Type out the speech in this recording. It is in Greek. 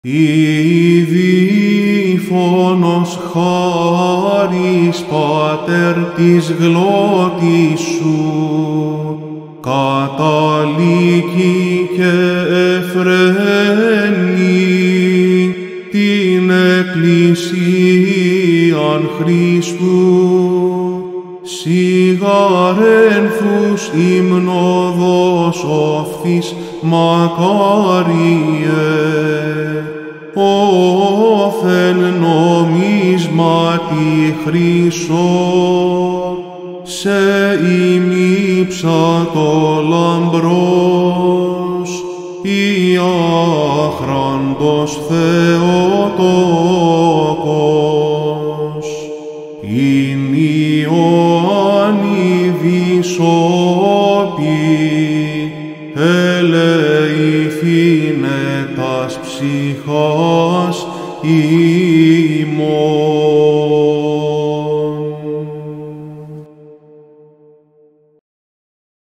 Ήδη φόνος χάρις, Πάτερ, της γλώτης σου, καταλύκει και εφραίνει την Εκκλησίαν Χριστού. Σιγαρένθους υμνοδός οφθής μακάριε, όθεν νομίσματι χρυσό, σε ημίψατο λαμπρός, η άχραντος Θεοτόκος. Ειν Ιωάννη βυσσόπη, ελεηθήνε τας ψυχάς ημών.